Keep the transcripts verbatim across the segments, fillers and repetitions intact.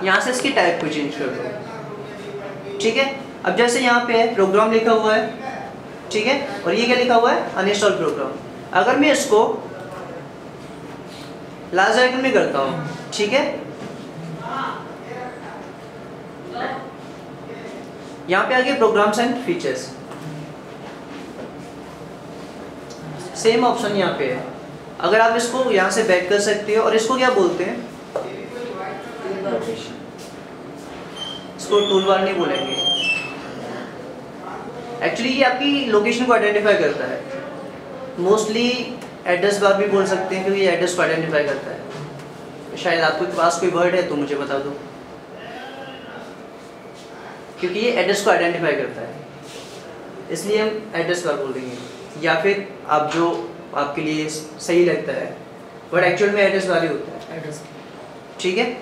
यहाँ से इसकी टाइप को चेंज कर दो, ठीक है। अब जैसे यहाँ पे है प्रोग्राम लिखा हुआ है, ठीक है, और ये क्या लिखा हुआ है, अनइंस्टॉल प्रोग्राम। अगर मैं इसको लार्ज आइकन में करता हूँ, ठीक है, यहाँ पे आ गए programs and features, same option यहाँ पे है। अगर आप इसको यहाँ से बैक कर सकते हो, और इसको क्या बोलते हैं, इसको टूल बार नहीं बोलेंगे, एक्चुअली ये आपकी लोकेशन को आइडेंटिफाई करता है। मोस्टली एड्रेस बार भी बोल सकते हैं, क्योंकि ये एड्रेस को आइडेंटिफाई करता है। शायद आपके पास कोई वर्ड है तो मुझे बता दो, क्योंकि ये एड्रेस को आइडेंटिफाई करता है, इसलिए हम एड्रेस बार बोल देंगे, या फिर आप जो आपके लिए सही लगता है, बट एक्चुअल में एड्रेस बार ही होता है, एड्रेस, ठीक है।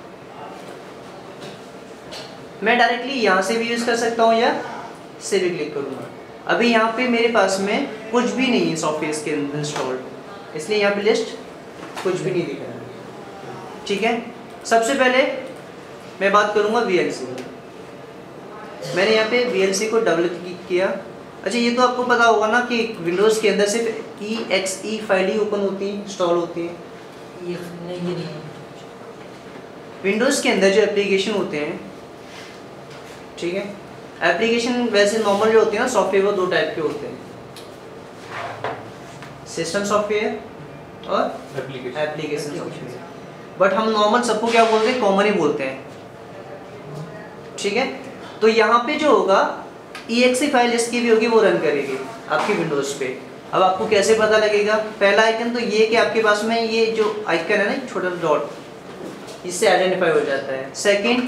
मैं डायरेक्टली यहाँ से भी यूज़ कर सकता हूँ, या से भी क्लिक करूँगा। अभी यहाँ पे मेरे पास में कुछ भी नहीं है सॉफ्टवेयर के अंदर इंस्टॉल्ड, इसलिए यहाँ पे लिस्ट कुछ भी नहीं दिख रहा है, ठीक है। सबसे पहले मैं बात करूँगा वी एल सी। मैंने यहाँ पे वी एल सी को डबल क्लिक किया। अच्छा, ये तो आपको पता होगा ना कि विंडोज़ के अंदर सिर्फ ई एक्स ई फाइल ही ओपन होती है, इंस्टॉल होती है। ये नहीं ये नहीं है। विंडोज़ के अंदर जो एप्लीकेशन होते हैं, ठीक है, एप्लीकेशन वैसे नॉर्मल जो होते हैं ना सॉफ्टवेयर, वो दो टाइप के होते हैं, सिस्टम सॉफ्टवेयर और एप्लीकेशन सॉफ्टवेयर। बट हम नॉर्मल सबको क्या बोलते हैं, कॉमन ही बोलते हैं, ठीक है। तो यहाँ पे जो होगा ई एक्स ई फाइल इसकी भी होगी, वो रन करेगी आपकी विंडोज़ पे। अब आपको कैसे पता लगेगा, पहला आइकन तो ये कि आपके पास में ये जो आइकन है ना छोटा डॉट, इससे आइडेंटिफाई हो जाता है। सेकंड,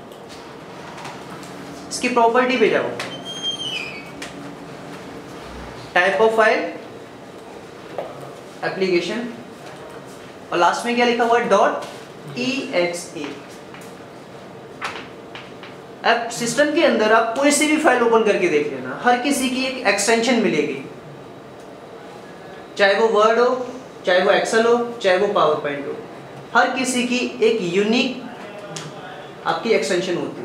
इसकी प्रॉपर्टी पे जाओ, टाइप ऑफ फाइल, एप्लीकेशन, और लास्ट में क्या लिखा हुआ है, डॉट ई एक्स ई। अब सिस्टम के अंदर आप कोई सी भी फाइल ओपन करके देख लेना, हर किसी की एक एक्सटेंशन मिलेगी, चाहे वो वर्ड हो, चाहे वो एक्सेल हो, चाहे वो पावर पॉइंट हो, हर किसी की एक यूनिक आपकी एक्सटेंशन होती है,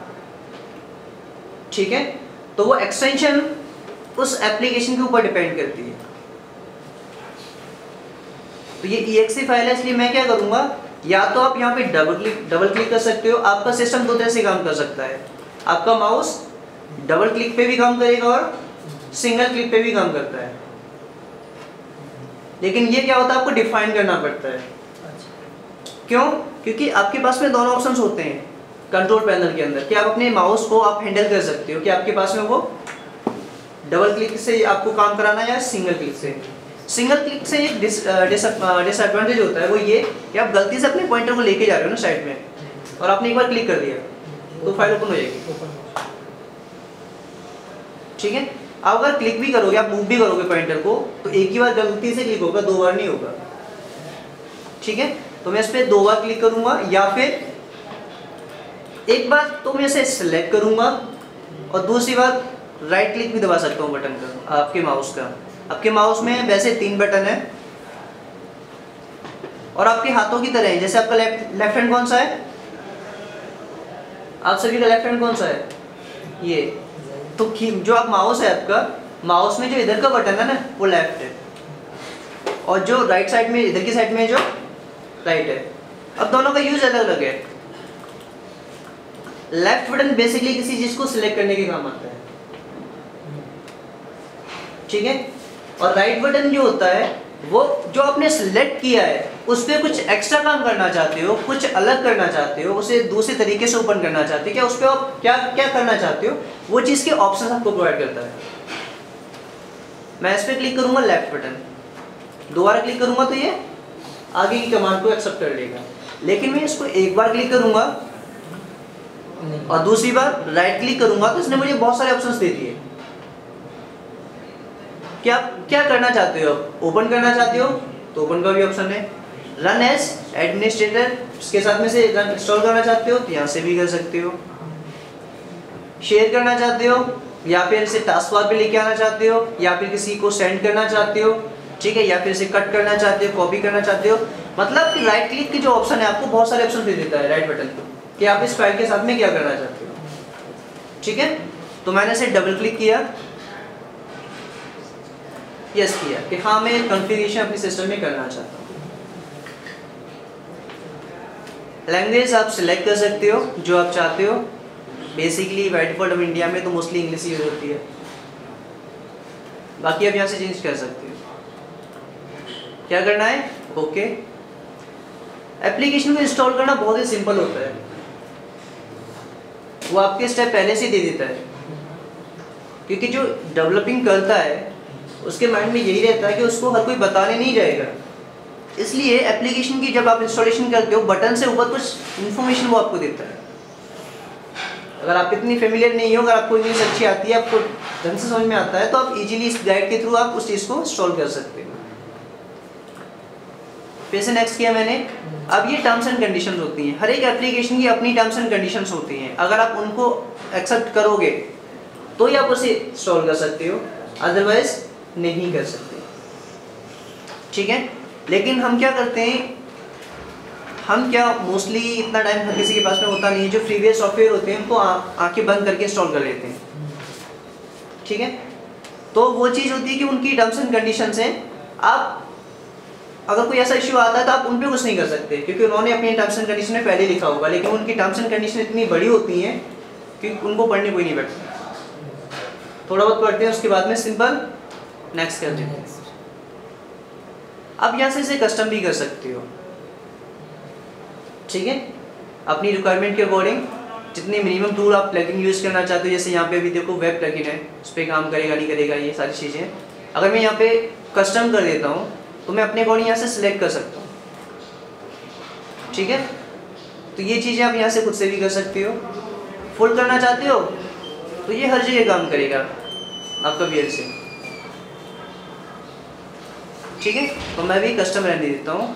ठीक है। तो वो एक्सटेंशन उस एप्लीकेशन के ऊपर डिपेंड करती है। तो ये ई एक्स ई फाइल है, इसलिए मैं क्या करूंगा, या तो आप यहाँ पे डबल क्लिक डबल क्लिक कर सकते हो। आपका सिस्टम दो तरह से काम कर सकता है, आपका माउस डबल क्लिक पे भी काम करेगा और सिंगल क्लिक पे भी काम करता है, लेकिन ये क्या होता है, आपको डिफाइन करना पड़ता है। क्यों? क्योंकि आपके पास में दोनों ऑप्शंस होते हैं कंट्रोल पैनल के अंदर, कि आप अपने माउस को आप हैंडल कर सकते हो कि आपके पास में वो डबल क्लिक से आपको काम कराना है या सिंगल क्लिक से। सिंगल क्लिक से एक डिसएडवांटेज होता है, वो ये कि आप गलती से अपने पॉइंटर को लेके जा रहे हो ना साइड में, और आपने एक बार क्लिक कर दिया तो फाइल ओपन हो जाएगी, ठीक है। आप अगर क्लिक भी करोगे, आप मूव भी करोगे पॉइंटर को, तो एक ही बार गलती से क्लिक होगा, दो बार नहीं होगा, ठीक है। तो मैं इस पर दो बार क्लिक करूंगा, या फिर एक बार तो मैं इसे सिलेक्ट करूंगा और दूसरी बार राइट क्लिक भी दबा सकता हूँ बटन का, आपके माउस का। आपके माउस में वैसे तीन बटन है और आपके हाथों की तरह है। जैसे आपका लेफ्ट लेफ्ट हैंड कौन सा है, आप सभी का लेफ्ट हैंड कौन सा है, ये। तो जो आप माउस है आपका, माउस में जो इधर का बटन है ना वो लेफ्ट है, और जो राइट साइड में इधर की साइड में जो राइट है। अब दोनों का यूज अलग अलग है। लेफ्ट बटन बेसिकली किसी चीज को सिलेक्ट करने के काम आता है, ठीक है। और राइट बटन जो होता है वो जो आपने सिलेक्ट किया है उस पर कुछ एक्स्ट्रा काम करना चाहते हो, कुछ अलग करना चाहते हो, उसे दूसरे तरीके से ओपन करना चाहते हो, क्या उस पर आप क्या क्या करना चाहते हो, वो चीज़ के ऑप्शन आपको प्रोवाइड करता है। मैं इस पर क्लिक करूंगा लेफ्ट बटन, दोबारा क्लिक करूंगा तो ये आगे की कमांड को एक्सेप्ट कर लेगा। लेकिन मैं इसको एक बार क्लिक करूंगा और दूसरी बार राइट क्लिक करूंगा तो इसने मुझे बहुत सारे ऑप्शंस दे दिए। क्या क्या करना चाहते हो, ओपन करना चाहते हो तो ओपन का भी ऑप्शन है, रन एज एडमिनिस्ट्रेटर इसके साथ में से रन इंस्टॉल करना चाहते हो तो यहाँ से भी कर सकते हो, शेयर करना चाहते हो या फिर इसे टास्क बार पे लेके आना चाहते हो, या फिर किसी को सेंड करना चाहते हो, ठीक है, या फिर इसे कट करना चाहते हो, कॉपी करना चाहते हो। मतलब कि राइट क्लिक की जो ऑप्शन है आपको बहुत सारे ऑप्शन दे देता है राइट बटन को। कि आप इस फाइल के साथ में क्या करना चाहते हो। ठीक है, तो मैंने इसे डबल क्लिक किया, यस किया कि हाँ मैं कॉन्फ़िगरेशन अपने सिस्टम में करना चाहता हूँ। लैंग्वेज आप सिलेक्ट कर सकते हो जो आप चाहते हो। बेसिकली बाय डिफॉल्ट हम इंडिया में तो मोस्टली इंग्लिश यूज होती है, बाकी आप यहाँ से चेंज कर सकते हो। क्या करना है, ओके। एप्लीकेशन को इंस्टॉल करना बहुत ही सिंपल होता है, वो आपके स्टेप पहले से दे देता है, क्योंकि जो डेवलपिंग करता है उसके माइंड में यही रहता है कि उसको हर कोई बताने नहीं जाएगा। इसलिए एप्लीकेशन की जब आप इंस्टॉलेशन करते हो बटन से ऊपर कुछ इन्फॉर्मेशन वो आपको देता है। अगर आप इतनी फेमिलियर नहीं हो, अगर आपको इंग्लिश अच्छी आती है, आपको ढंग से समझ में आता है, तो आप इजीली इस गाइड के थ्रू आप उस चीज़ को इंस्टॉल कर सकते हो। फिर से नेक्स्ट किया मैंने। अब ये टर्म्स एंड कंडीशंस होती हैं, हर एक एप्लीकेशन की अपनी टर्म्स एंड कंडीशंस होती हैं। अगर आप उनको एक्सेप्ट करोगे तो ही आप उसे इंस्टॉल कर सकते हो, अदरवाइज नहीं कर सकते। ठीक है, लेकिन हम क्या करते हैं, हम क्या मोस्टली इतना टाइम हर किसी के पास में होता नहीं है, जो फ्रीवेयर सॉफ्टवेयर होते हैं उनको आंखें बंद करके इंस्टॉल कर लेते हैं। ठीक है, तो वो चीज़ होती है कि उनकी टर्म्स एंड कंडीशंस हैं। आप अगर कोई ऐसा इश्यू आता है तो आप उन पर कुछ नहीं कर सकते, क्योंकि उन्होंने अपनी टर्म्स एंड कंडीशन में पहले लिखा होगा, लेकिन उनकी टर्म्स एंड कंडीशन इतनी बड़ी होती हैं कि उनको पढ़ने कोई नहीं बैठता। थोड़ा बहुत पढ़ते हैं, उसके बाद में सिंपल नेक्स्ट कर देते हैं। अब यहाँ से इसे कस्टम भी कर सकते हो। ठीक है, अपनी रिक्वायरमेंट के अकॉर्डिंग जितने मिनिमम टूल आप प्लगइन यूज़ करना चाहते हो, जैसे यहाँ पे अभी देखो वेब प्लगइन है, उस पर काम करेगा नहीं करेगा ये सारी चीज़ें। अगर मैं यहाँ पे कस्टम कर देता हूँ तो मैं अपने अकॉर्डिंग यहाँ से सिलेक्ट कर सकता हूँ। ठीक है, तो ये चीज़ें आप यहाँ से खुद से भी कर सकते हो। फुल करना चाहते हो तो ये हर जगह काम करेगा आपका वी एल सी। ठीक है, तो मैं भी कस्टम रहने देता हूँ।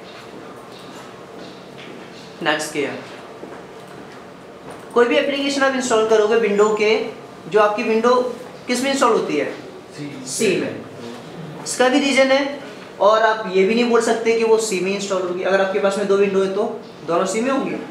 नेक्स्ट किया। कोई भी एप्लीकेशन आप इंस्टॉल करोगे विंडो के, जो आपकी विंडो किस में इंस्टॉल होती है, सी में। इसका भी रीजन है, और आप ये भी नहीं बोल सकते कि वो सी में इंस्टॉल होगी। अगर आपके पास में दो विंडो है तो दोनों सी में होंगी?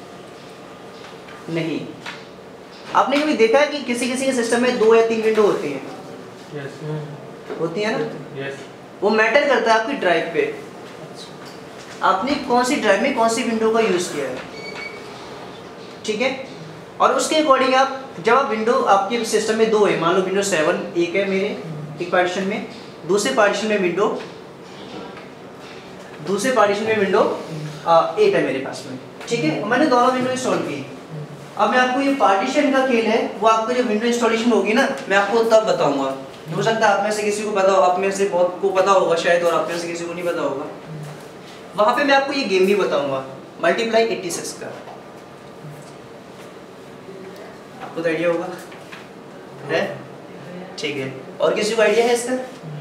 नहीं। आपने कभी देखा है कि किसी किसी के सिस्टम में दो या तीन विंडो होती हैं? yes. होती है ना? yes. वो मैटर करता है आपकी ड्राइव पे, आपने कौन सी ड्राइव में कौन सी विंडो का यूज़ किया है। ठीक है, और उसके अकॉर्डिंग आप जब आप विंडो आपके सिस्टम में दो है, मान लो विंडो सेवन एक है मेरे एक पार्टीशन में, दूसरे पार्टीशन में विंडो दूसरे पार्टीशन में विंडो एट है मेरे पास में। ठीक है, मैंने दोनों विंडो इंस्टॉल की। अब मैं आपको ये पार्टीशन का खेल है, वो आपको जो विंडो इंस्टॉलेशन होगी ना, मैं आपको तब बताऊंगा। हो सकता है आप में से किसी को पता हो, आप में से बहुत को पता होगा शायद, और आप में से किसी को नहीं पता होगा। वहाँ पे मैं आपको ये गेम भी बताऊंगा, मल्टीप्लाई एट्टी सिक्स का। आपको तो आइडिया होगा है? ठीक है, और किसी को आइडिया है इसका?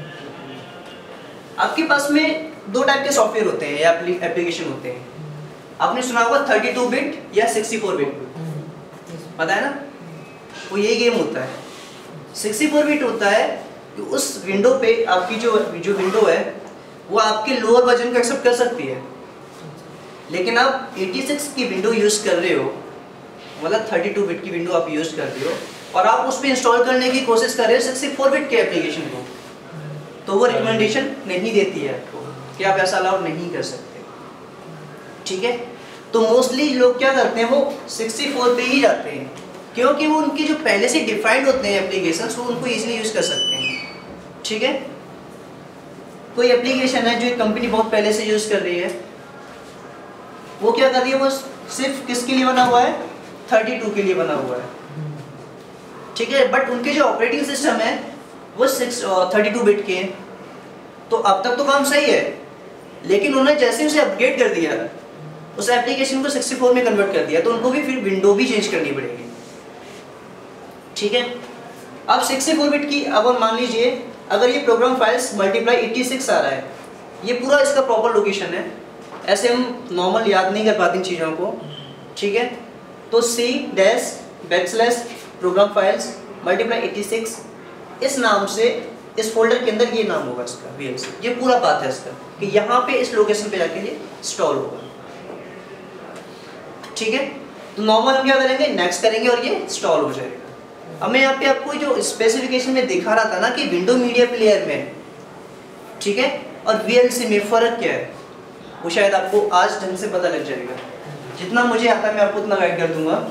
आपके पास में दो टाइप के सॉफ्टवेयर होते हैं या एप्लीकेशन होते हैं। आपने सुना होगा थर्टी टू बिट या सिक्सटी फोर बिट, पता है ना? वो ये गेम होता है। सिक्सटी फोर बिट होता है कि उस विंडो पे आपकी जो जो विंडो है वो आपके लोअर वर्जन को एक्सेप्ट कर सकती है, लेकिन आप एटी सिक्स की विंडो यूज़ कर रहे हो, मतलब थर्टी टू बिट की विंडो आप यूज़ कर रहे हो, और आप उस पर इंस्टॉल करने की कोशिश कर रहे हो सिक्सटी फोर बिट के एप्लीकेशन को, तो वो रिकमेंडेशन नहीं देती है आपको कि आप ऐसा अलाउ नहीं कर सकते। ठीक है, तो मोस्टली लोग क्या करते हैं, वो सिक्सटी फोर पे ही जाते हैं, क्योंकि वो उनकी जो पहले से डिफाइंड होते हैं एप्लीकेशंस, वो उनको इजीली यूज़ कर सकते हैं। ठीक है, कोई एप्लीकेशन है जो एक कंपनी बहुत पहले से यूज़ कर रही है, वो क्या कर रही है, वो सिर्फ किसके लिए बना हुआ है, थर्टी टू के लिए बना हुआ है। ठीक है, बट उनके जो ऑपरेटिंग सिस्टम है वो सिक्स थर्टी टू बिट के हैं, तो अब तक तो काम सही है, लेकिन उन्होंने जैसे उसे अपग्रेड कर दिया, उस एप्लीकेशन को सिक्सटी फोर में कन्वर्ट कर दिया, तो उनको भी फिर विंडो भी चेंज करनी पड़ेगी। ठीक है, अब सिक्सटी फोर बिट की, अब मान लीजिए अगर ये program files multiply eighty six आ रहा है, ये पूरा इसका प्रॉपर लोकेशन है, ऐसे हम नॉर्मल याद नहीं कर पाते इन चीज़ों को। ठीक है, तो C dash backslash program files multiply eighty six, इस नाम से इस फोल्डर के अंदर ये नाम होगा इसका वी एल सी, ये पूरा बात है इसका कि यहाँ पे इस लोकेशन पे जाके ये इंस्टॉल होगा। ठीक है, तो नॉर्मल हम क्या करेंगे, नेक्स्ट करेंगे और ये इंस्टॉल हो जाएगा। अब मैं यहाँ पे आपको जो स्पेसिफिकेशन में दिखा रहा था ना कि विंडो मीडिया प्लेयर में, ठीक है, और वीएलसी में फ़र्क क्या है, वो शायद आपको आज ढंग से पता लग जाएगा। जितना मुझे आता है मैं आपको उतना गाइड कर दूंगा।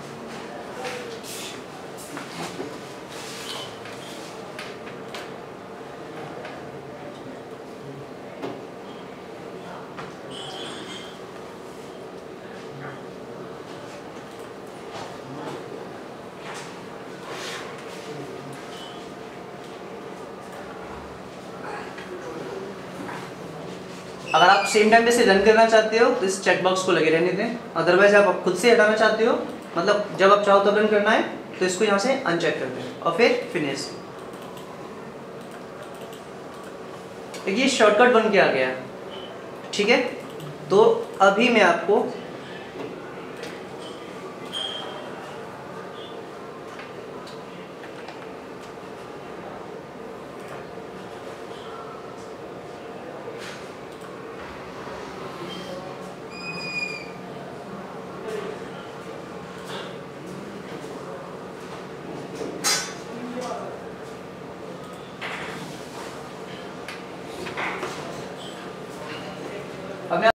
अगर आप सेम टाइम पे से रन करना चाहते हो तो इस चेक बॉक्स को लगे रहने दें, अदरवाइज आप खुद से हटाना चाहते हो, मतलब जब आप चाहो तब रन करना है, तो इसको यहाँ से अनचेक कर दें और फिर फिनिश। ये शॉर्टकट बन के आ गया, ठीक है। तो अभी मैं आपको अब मैं